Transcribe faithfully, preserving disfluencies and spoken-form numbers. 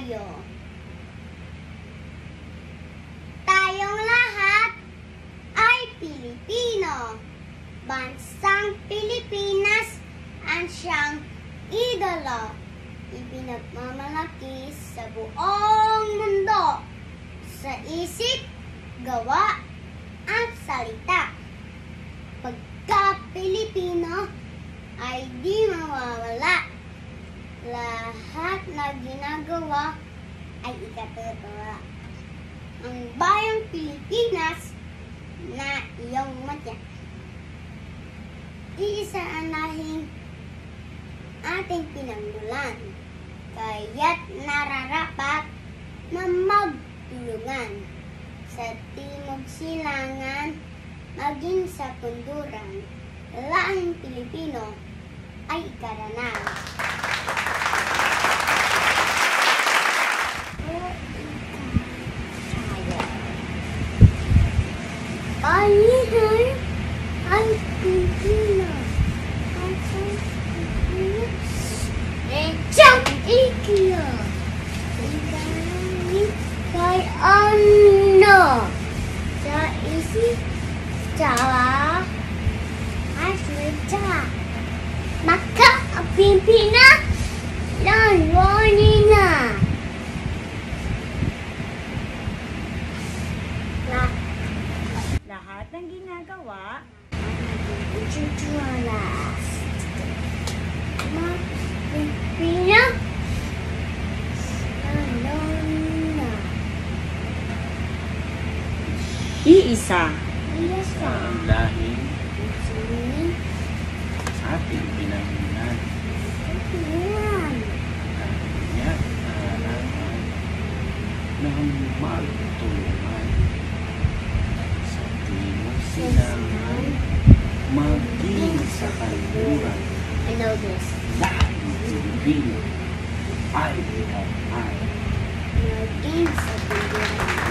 tayo. Tayong lahat ay Pilipino. Bansang Pilipinas ang siyang idolo. Ipinagmamalaki sa buong mundo. Sa isip, gawa, at salita. Pagka Pilipino ay di mawawala. Lahat na ginagawa ay ikatutuwa. Ang bayang Pilipinas na iyong matya. Iisa ang lahing ating pinagmulan. Kaya't nararapat na magtulungan sa timog silangan, maging sa punduran. Lahing Pilipino ay ikaranan. Palihan ang Pilipino. Ang Pilipino. Echang ikyo. Ikaranin kay ano? Sa isip, Jawa, Afrika. Maka ang Pilipina, laloni na. Lahat ng ginagawa, Chuchualas. Pilipina, laloni na. iisa Iisa. Ang lahing Sini. ating pinangunan. Ayan. Kanya halaman ng magtulungan sa timog silangan, maging sa kanluran. I know this. Lahing Pilipino ay ikaw ay Maging sa punduran.